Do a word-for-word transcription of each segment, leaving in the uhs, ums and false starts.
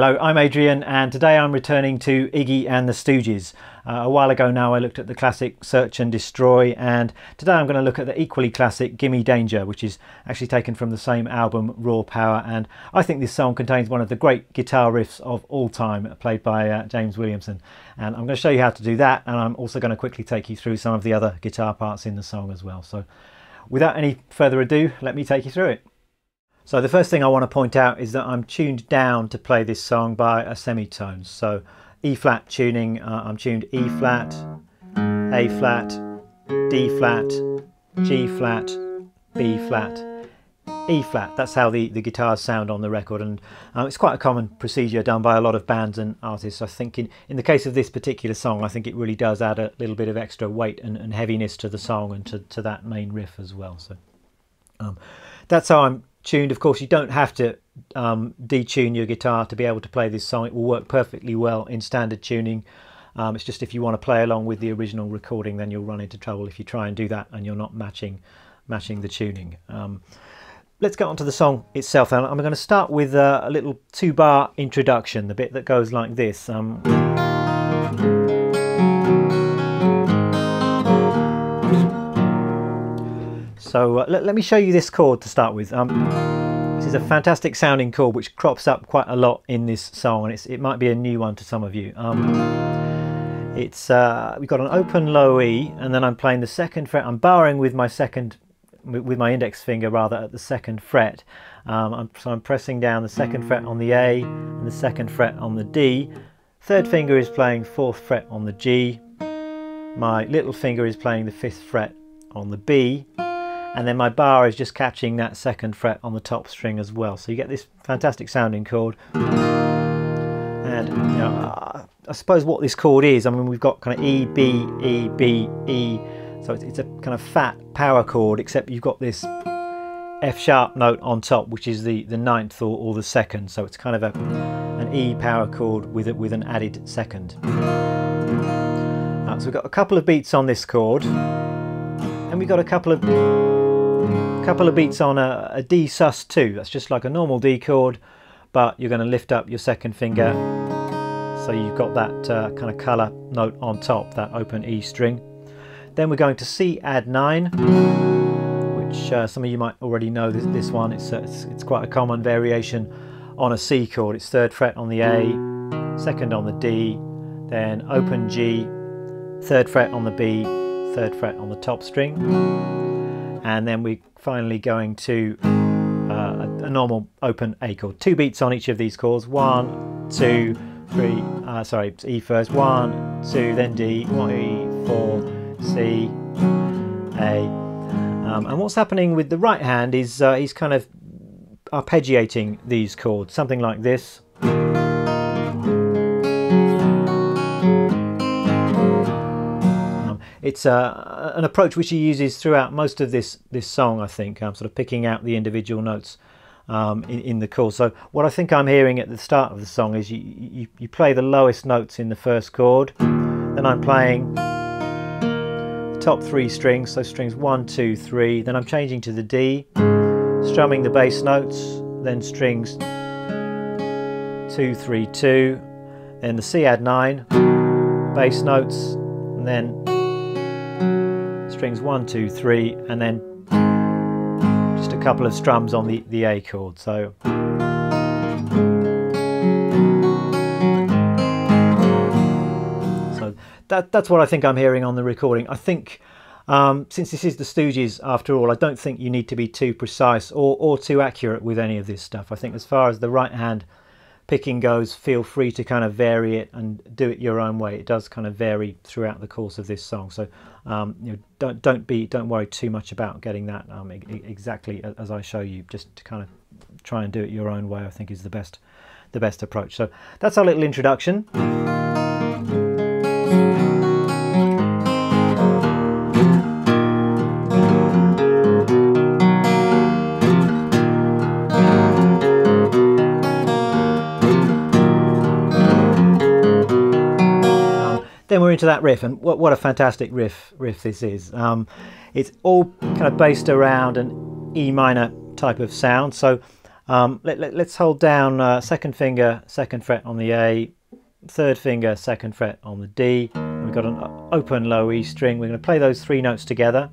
Hello, I'm Adrian, and today I'm returning to Iggy and the Stooges. Uh, a while ago now I looked at the classic Search and Destroy, and today I'm going to look at the equally classic Gimme Danger, which is actually taken from the same album, Raw Power, and I think this song contains one of the great guitar riffs of all time, played by uh, James Williamson. And I'm going to show you how to do that, and I'm also going to quickly take you through some of the other guitar parts in the song as well. So without any further ado, let me take you through it. So the first thing I want to point out is that I'm tuned down to play this song by a semitone. So E flat tuning, uh, I'm tuned E flat, A flat, D flat, G flat, B flat, E flat. That's how the, the guitars sound on the record, and uh, it's quite a common procedure done by a lot of bands and artists. I think in, in the case of this particular song, I think it really does add a little bit of extra weight and, and heaviness to the song and to, to that main riff as well. So um, that's how I'm tuned. Of course, you don't have to um, detune your guitar to be able to play this song. It will work perfectly well in standard tuning. Um, it's just if you want to play along with the original recording, then you'll run into trouble if you try and do that and you're not matching matching the tuning. Um, let's get on to the song itself. And I'm going to start with uh, a little two-bar introduction, the bit that goes like this. Um, So uh, let, let me show you this chord to start with. Um, this is a fantastic sounding chord which crops up quite a lot in this song, and it's, it might be a new one to some of you. Um, it's uh, we've got an open low E, and then I'm playing the second fret. I'm barring with my second, with my index finger rather, at the second fret. Um, I'm, so I'm pressing down the second fret on the A and the second fret on the D. Third finger is playing fourth fret on the G. My little finger is playing the fifth fret on the B. And then my bar is just catching that second fret on the top string as well. So you get this fantastic sounding chord. And you know, uh, I suppose what this chord is, I mean, we've got kind of E, B, E, B, E. So it's, it's a kind of fat power chord, except you've got this F sharp note on top, which is the, the ninth or, or the second. So it's kind of a, an E power chord with, it, with an added second. Uh, so we've got a couple of beats on this chord. And we've got a couple of couple of beats on a, a D sus two. That's just like a normal D chord, but you're going to lift up your second finger, so you've got that uh, kind of colour note on top, that open E string. Then we're going to C add nine, which uh, some of you might already know this, this one. It's, uh, it's, it's quite a common variation on a C chord. It's third fret on the A, second on the D, then open G, third fret on the B, third fret on the top string, and then we're finally going to uh, a, a normal open A chord. Two beats on each of these chords. One, two, three. Uh, sorry, E first. One, two, then D. One, E, four, C, A. Um, and what's happening with the right hand is uh, he's kind of arpeggiating these chords, something like this. It's uh, an approach which he uses throughout most of this this song, I think, um, sort of picking out the individual notes um, in, in the chord. So what I think I'm hearing at the start of the song is you, you, you play the lowest notes in the first chord, then I'm playing the top three strings, so strings one, two, three, then I'm changing to the D, strumming the bass notes, then strings two, three, two, then the C add nine, bass notes, and then strings one, two, three, and then just a couple of strums on the, the A chord. So so that, that's what I think I'm hearing on the recording. I think um, since this is the Stooges after all, I don't think you need to be too precise or, or too accurate with any of this stuff. I think as far as the right hand picking goes, feel free to kind of vary it and do it your own way. It does kind of vary throughout the course of this song, so um, you know, don't don't be don't worry too much about getting that um, e exactly as I show you. Just to kind of try and do it your own way, I think, is the best the best approach. So that's our little introduction. Then we're into that riff, and what, what a fantastic riff riff this is. Um, it's all kind of based around an E minor type of sound. So Um, let, let, let's hold down uh, second finger, second fret on the A, third finger, second fret on the D. We've got an open low E string. We're going to play those three notes together.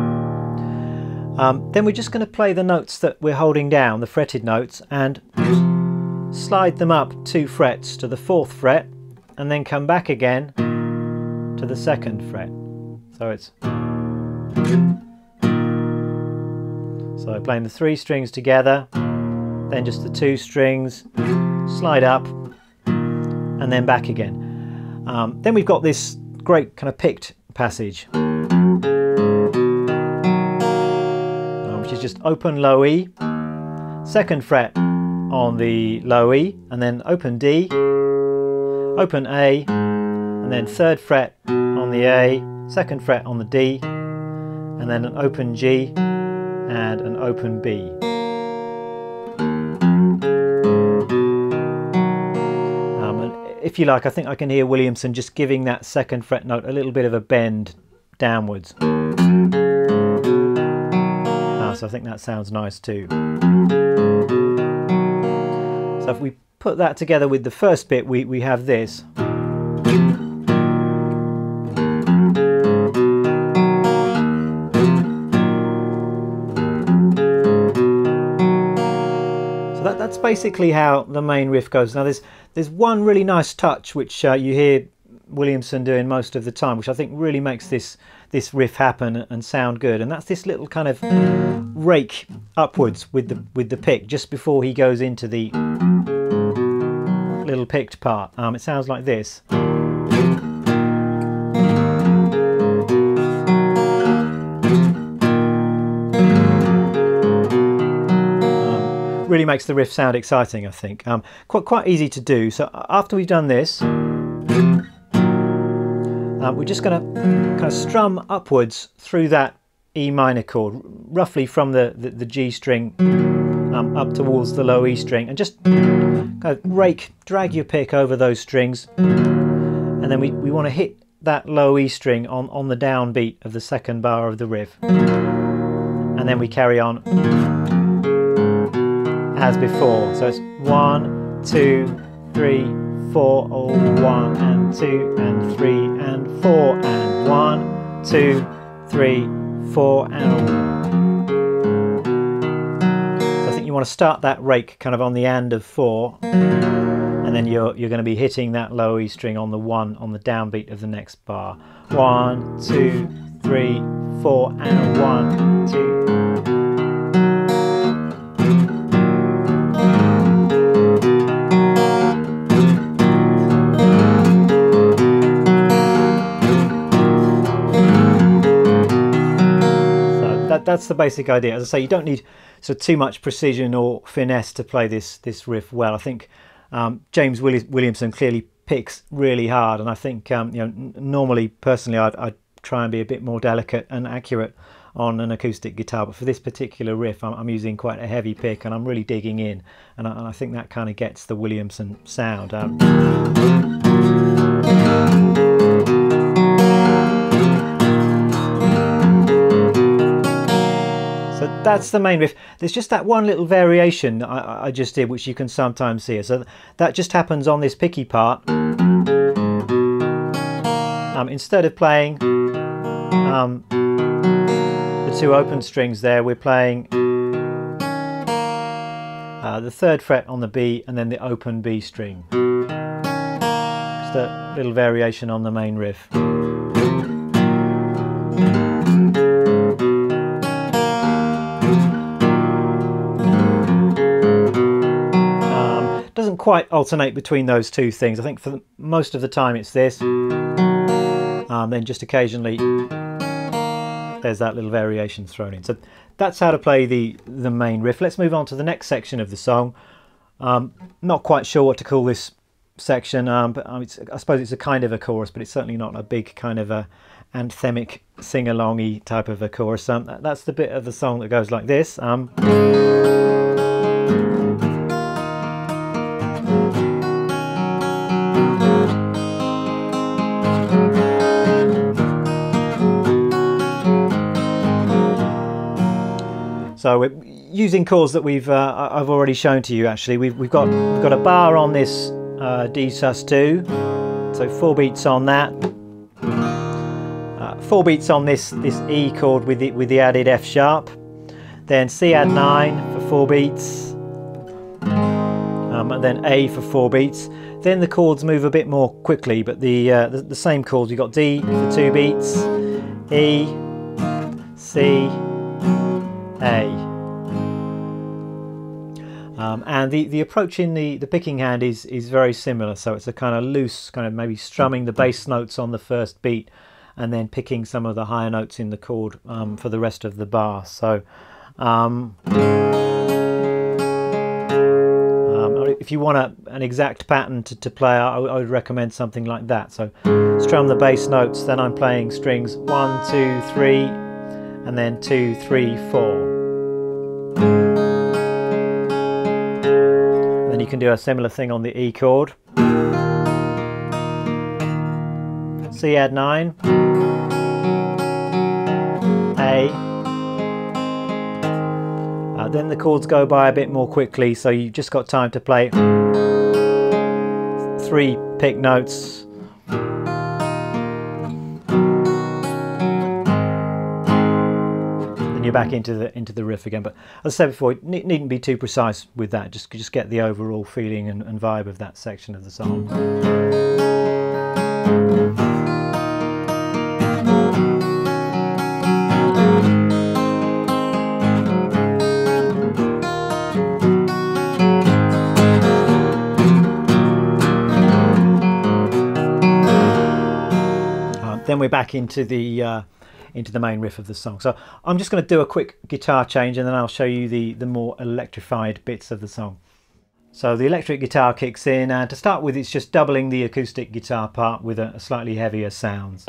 Um, then we're just going to play the notes that we're holding down, the fretted notes, and slide them up two frets to the fourth fret, and then come back again to the second fret. So it's so playing the three strings together, then just the two strings, slide up, and then back again. Um, then we've got this great kind of picked passage, uh, which is just open low E, second fret on the low E, and then open D, open A, and then third fret on the A, second fret on the D, and then an open G and an open B. If you like, I think I can hear Williamson just giving that second fret note a little bit of a bend downwards. Uh, so I think that sounds nice too. So if we put that together with the first bit, we, we have this. So that, that's basically how the main riff goes. Now there's There's one really nice touch which uh, you hear Williamson doing most of the time, which I think really makes this this riff happen and sound good, and that's this little kind of rake upwards with the with the pick just before he goes into the little picked part. Um, it sounds like this. Really makes the riff sound exciting, I think. Um, quite quite easy to do. So after we've done this, um, we're just going to kind of strum upwards through that E minor chord, roughly from the, the, the G string um, up towards the low E string, and just kind of rake, drag your pick over those strings, and then we, we want to hit that low E string on, on the downbeat of the second bar of the riff, and then we carry on as before. So it's one, two, three, four, or one and two and three and four and one, two, three, four and. So I think you want to start that rake kind of on the and of four, and then you're you're going to be hitting that low E string on the one on the downbeat of the next bar. One, two, three, four, and one, two. That's the basic idea. As I say, you don't need so too much precision or finesse to play this this riff well. I think um, James Williamson clearly picks really hard, and I think um, you know normally personally I'd, I'd try and be a bit more delicate and accurate on an acoustic guitar, but for this particular riff I'm, I'm using quite a heavy pick and I'm really digging in, and I, and I think that kind of gets the Williamson sound. Um, So that's the main riff. There's just that one little variation I, I just did, which you can sometimes hear. So that just happens on this picky part. Um, instead of playing um, the two open strings there, we're playing uh, the third fret on the B and then the open B string. Just a little variation on the main riff. Doesn't quite alternate between those two things. I think for the, most of the time it's this, um, then just occasionally there's that little variation thrown in. So that's how to play the the main riff. Let's move on to the next section of the song. Um, not quite sure what to call this section, um, but um, it's, I suppose it's a kind of a chorus, but it's certainly not a big kind of a anthemic sing-along-y type of a chorus. Um, that's the bit of the song that goes like this. Um, So we're using chords that we've uh, I've already shown to you. Actually, we've we've got we've got a bar on this uh, D sus two, so four beats on that. Uh, four beats on this this E chord with the with the added F sharp. Then C add nine for four beats, um, and then A for four beats. Then the chords move a bit more quickly, but the uh, the, the same chords. We've got D for two beats, E, C, A. Um, and the, the approach in the, the picking hand is, is very similar, so it's a kind of loose, kind of maybe strumming the bass notes on the first beat and then picking some of the higher notes in the chord um, for the rest of the bar. So um, um, if you want a, an exact pattern to, to play, I, I would recommend something like that. So strum the bass notes, then I'm playing strings one, two, three, and then two, three, four. And then you can do a similar thing on the E chord. C add nine, A. Uh, then the chords go by a bit more quickly, so you've just got time to play three pick notes. You're back into the into the riff again. But as I said before, you needn't be too precise with that. Just just get the overall feeling and, and vibe of that section of the song. Uh, then we're back into the uh, into the main riff of the song. So I'm just going to do a quick guitar change and then I'll show you the, the more electrified bits of the song. So the electric guitar kicks in, and to start with it's just doubling the acoustic guitar part with a, a slightly heavier sound.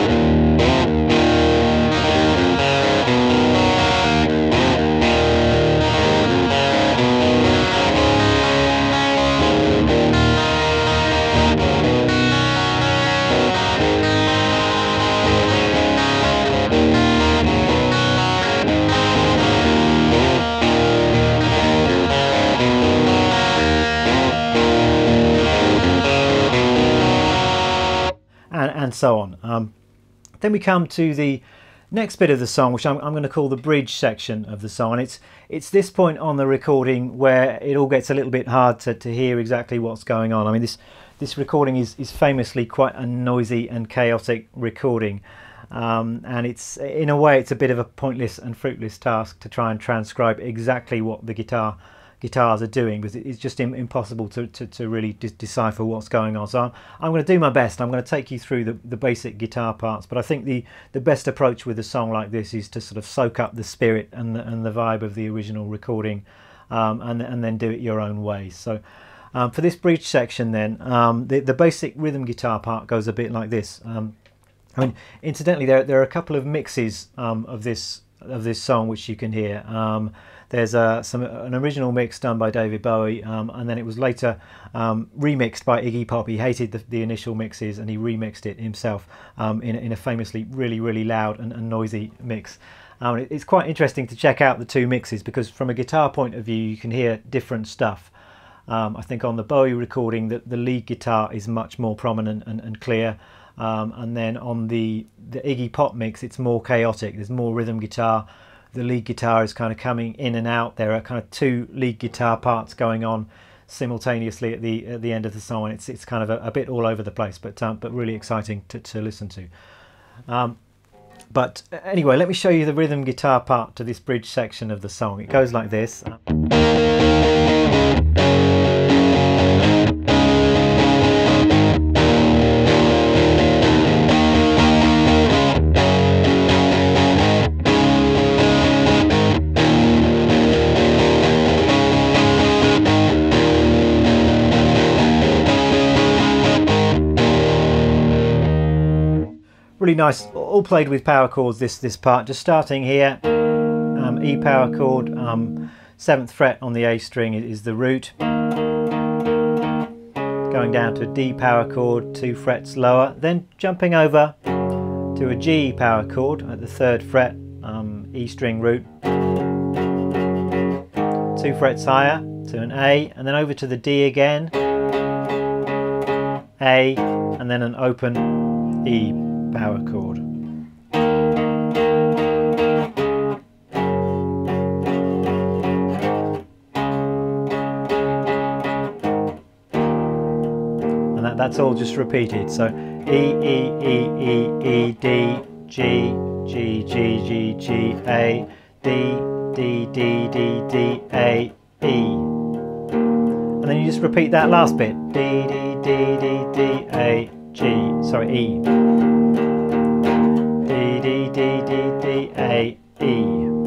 And so on. Um, then we come to the next bit of the song, which I'm, I'm going to call the bridge section of the song, and it's it's this point on the recording where it all gets a little bit hard to, to hear exactly what's going on. I mean, this this recording is, is famously quite a noisy and chaotic recording, um, and it's in a way it's a bit of a pointless and fruitless task to try and transcribe exactly what the guitar guitars are doing, because it's just impossible to, to, to really de decipher what's going on. So I'm, I'm going to do my best. I'm going to take you through the, the basic guitar parts, but I think the, the best approach with a song like this is to sort of soak up the spirit and the, and the vibe of the original recording, um, and, and then do it your own way. So um, for this bridge section then, um, the, the basic rhythm guitar part goes a bit like this. Um, I mean, incidentally, there, there are a couple of mixes um, of this of this song which you can hear. Um, There's a, some, an original mix done by David Bowie, um, and then it was later um, remixed by Iggy Pop. He hated the, the initial mixes and he remixed it himself um, in, in a famously really, really loud and, and noisy mix. Um, it, it's quite interesting to check out the two mixes, because from a guitar point of view you can hear different stuff. Um, I think on the Bowie recording the, the lead guitar is much more prominent and, and clear, um, and then on the, the Iggy Pop mix it's more chaotic. There's more rhythm guitar. The lead guitar is kind of coming in and out. There are kind of two lead guitar parts going on simultaneously at the at the end of the song. It's it's kind of a, a bit all over the place, but um, but really exciting to, to listen to. Um, but anyway, let me show you the rhythm guitar part to this bridge section of the song. It goes like this. Really nice, all played with power chords, this this part. Just starting here, um, E power chord, um, seventh fret on the A string is the root. Going down to a D power chord, two frets lower, then jumping over to a G power chord at the third fret, um, E string root. two frets higher to an A, and then over to the D again, A, and then an open E power chord. And that, that's all just repeated. So E, E, E, E, E, D, G, G, G, G, G, A, D, D, D, D, D, A, E. And then you just repeat that last bit. D, D, D, D, D, A, G, sorry, E. D, D, D, D, D, A, E.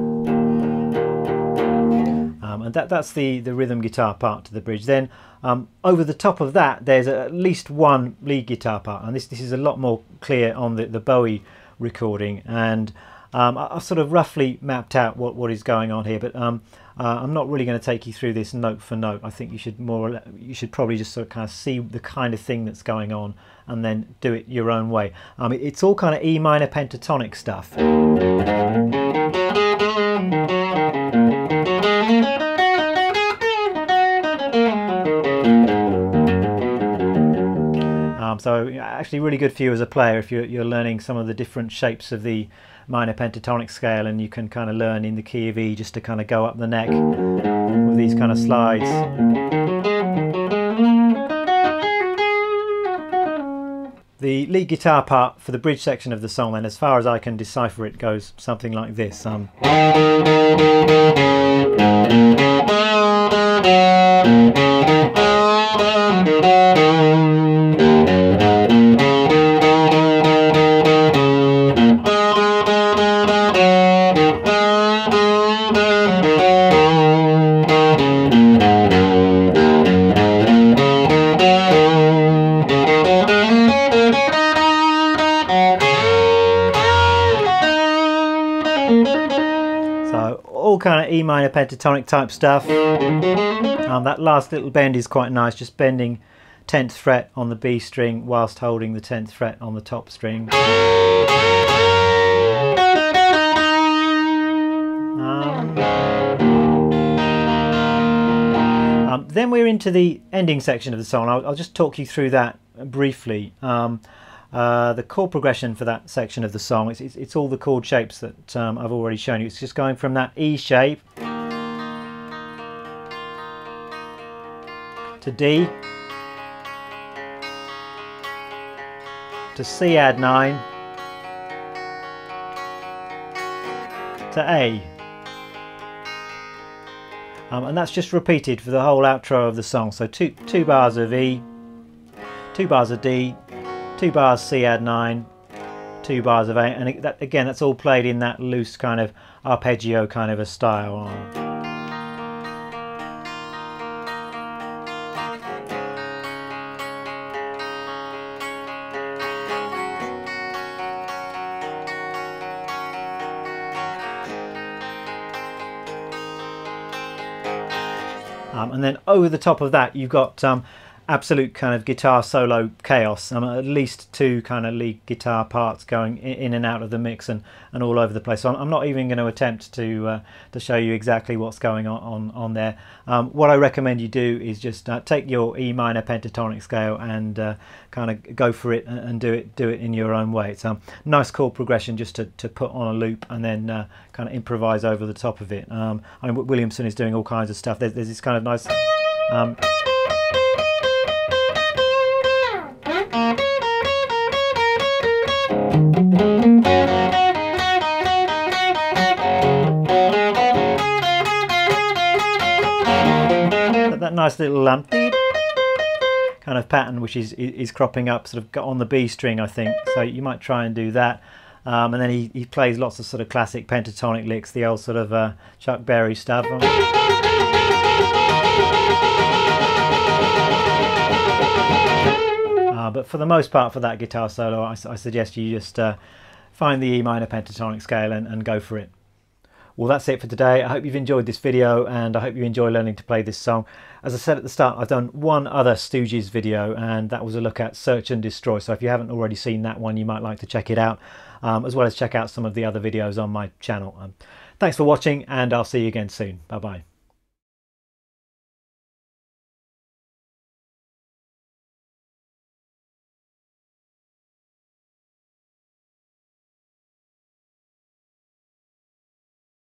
Um, and that, that's the, the rhythm guitar part to the bridge. Then um, over the top of that, there's at least one lead guitar part. And this, this is a lot more clear on the, the Bowie recording. And um, I, I've sort of roughly mapped out what, what is going on here. But um, uh, I'm not really going to take you through this note for note. I think you should more, you should probably just sort of kind of see the kind of thing that's going on and then do it your own way. Um, it, it's all kind of E minor pentatonic stuff. Um, so actually really good for you as a player if you're, you're learning some of the different shapes of the minor pentatonic scale, and you can kind of learn in the key of E just to kind of go up the neck with these kind of slides. The lead guitar part for the bridge section of the song, then, as far as I can decipher it, goes something like this. Um, So all kind of E minor pentatonic type stuff. Um, that last little bend is quite nice, just bending tenth fret on the B string whilst holding the tenth fret on the top string. Um, um, then we're into the ending section of the song. I'll, I'll just talk you through that briefly. Um, Uh, the chord progression for that section of the song, it's, it's, it's all the chord shapes that um, I've already shown you. It's just going from that E shape to D to C add nine to A, um, and that's just repeated for the whole outro of the song. So two, two bars of E, two bars of D, two bars C add nine, two bars of A, and it, that, again, that's all played in that loose kind of arpeggio kind of a style. Um, and then over the top of that, you've got um, absolute kind of guitar solo chaos. Um, at least two kind of lead guitar parts going in and out of the mix and, and all over the place. So I'm, I'm not even going to attempt to uh, to show you exactly what's going on on, on there. Um, what I recommend you do is just uh, take your E minor pentatonic scale and uh, kind of go for it and, and do it do it in your own way. It's a um, nice chord progression just to, to put on a loop and then uh, kind of improvise over the top of it. Um, I mean, Williamson is doing all kinds of stuff. There's, there's this kind of nice um, that nice little um, kind of pattern which is is cropping up sort of on the B string, I think. So you might try and do that. Um, and then he, he plays lots of sort of classic pentatonic licks, the old sort of uh, Chuck Berry stuff. Uh, but for the most part, for that guitar solo, I, I suggest you just uh, find the E minor pentatonic scale and, and go for it. Well, that's it for today. I hope you've enjoyed this video and I hope you enjoy learning to play this song. As I said at the start, I've done one other Stooges video and that was a look at Search and Destroy. So if you haven't already seen that one, you might like to check it out, um, as well as check out some of the other videos on my channel. Um, thanks for watching and I'll see you again soon. Bye bye.